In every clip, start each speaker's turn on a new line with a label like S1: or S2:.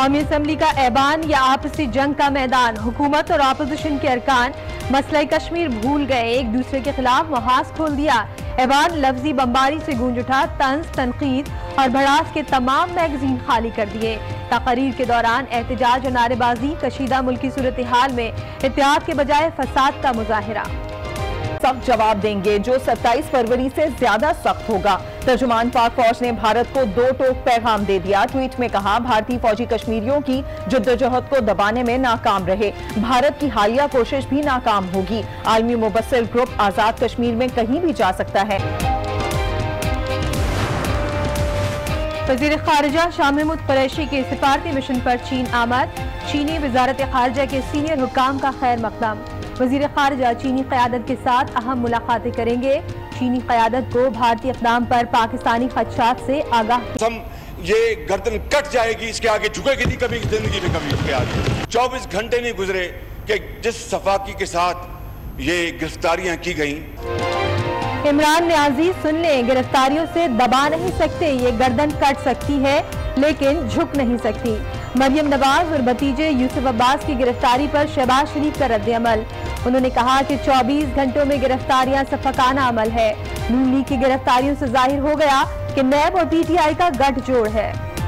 S1: कौमी असम्बली का ऐवान या आपसी जंग का मैदान। हुकूमत और अपोजिशन के अरकान मसला कश्मीर भूल गए, एक दूसरे के खिलाफ महाज खोल दिया। ऐवान लफ्जी बमबारी से गूंज उठा, तंज, तनकीद और भड़ास के तमाम मैगजीन खाली कर दिए। तकरीर के दौरान एहतजाज और नारेबाजी, कशीदा मुल्की सूरत हाल में एहतियात के बजाय फसाद का मुजाहिरा।
S2: सख्त जवाब देंगे जो 27 फरवरी से ज्यादा सख्त होगा। तर्जुमान पाक फौज ने भारत को दो टोक पैगाम दे दिया। ट्वीट में कहा, भारतीय फौजी कश्मीरियों की जद्दोजहद को दबाने में नाकाम रहे, भारत की हालिया कोशिश भी नाकाम होगी। आलमी मुबस्सिर ग्रुप आजाद कश्मीर में कहीं भी जा सकता है।
S1: वज़ीर खारिजा शाह महमूद कुरैशी के सिफारती मिशन पर चीन आमद। चीनी वजारत खारिजा के सीनियर हुक्काम का खैर मकदम। वज़ीर खारिजा चीनी क़यादत के साथ अहम मुलाकातें करेंगे। चीनी क़यादत को भारतीय इक़दाम पर पाकिस्तानी खदशात से आगाह।
S3: ये गर्दन कट जाएगी, इसके आगे झुकेगी नहीं कभी जिंदगी में, कभी इसके आगे 24 घंटे नहीं गुजरे कि जिस सफाकी के साथ ये गिरफ्तारियां की गई।
S1: इमरान न्याजी सुन लें, गिरफ्तारियों से दबा नहीं सकते, ये गर्दन कट सकती है लेकिन झुक नहीं सकती। मरियम नवाज और भतीजे यूसुफ अब्बास की गिरफ्तारी पर शहबाज शरीफ का रद्द अमल। उन्होंने कहा कि 24 घंटों में गिरफ्तारियां सफाकाना अमल है। नून लीग की गिरफ्तारियों से जाहिर हो गया कि नैब और पीटीआई का गठजोड़ है।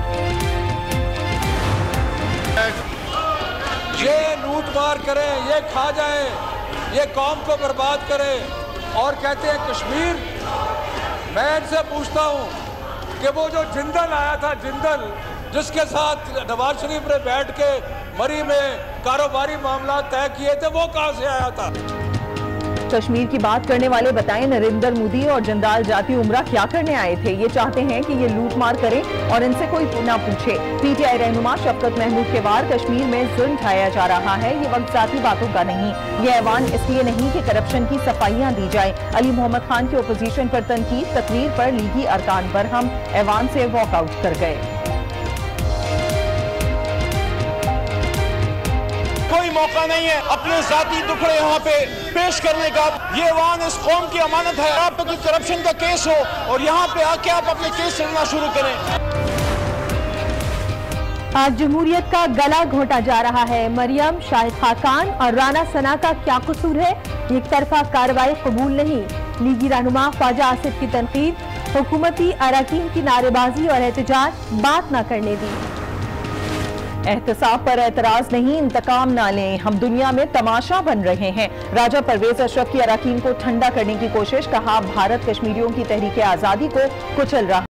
S4: ये लूट मार करें, ये खा जाएं, ये कौम को बर्बाद करें और कहते हैं कश्मीर। मैं इनसे पूछता हूं कि वो जो जिंदल आया था, जिंदल जिसके साथ नवाज शरीफ ने बैठ के मरी में कारोबारी मामला तय किए थे, वो कहां से आया था?
S2: कश्मीर की बात करने वाले बताएं, नरेंद्र मोदी और जंदाल जाती उमरा क्या करने आए थे? ये चाहते हैं कि ये लूट मार करें और इनसे कोई ना पूछे। पीटीआई रहनुमा शफकत महमूद के वार, कश्मीर में जुल्म ढाया जा रहा है, ये वक्त जाती बातों का नहीं। ये ऐवान इसलिए नहीं कि करप्शन की सफाइयां दी जाए। अली मोहम्मद खान की ओपोजिशन पर तनकीद, तकरीर पर लीगी अरकान पर हम ऐवान से वॉकआउट कर गए।
S3: कोई मौका नहीं है अपने जाती टुकड़े यहाँ पे पेश करने का। ये ऐवान इस कौम की अमानत है। आप पे कोई करप्शन का केस हो और यहाँ पे आके आप अपने केस चलना शुरू करें।
S1: आज जमहूरियत का गला घोटा जा रहा है। मरियम, शाहिद खाकान और राना सना का क्या कसूर है? एक तरफा कार्रवाई कबूल नहीं। लीगी रहनुमा ख्वाजा आसिफ की तनकीद, हुकूमती अरकान की नारेबाजी और एहतजाज बात न करने दी।
S2: एहतसाब पर एतराज नहीं, इंतकाम ना लें, हम दुनिया में तमाशा बन रहे हैं। राजा परवेज अशरफ की अरकान को ठंडा करने की कोशिश, कहा भारत कश्मीरियों की तहरीक आजादी को कुचल रहा।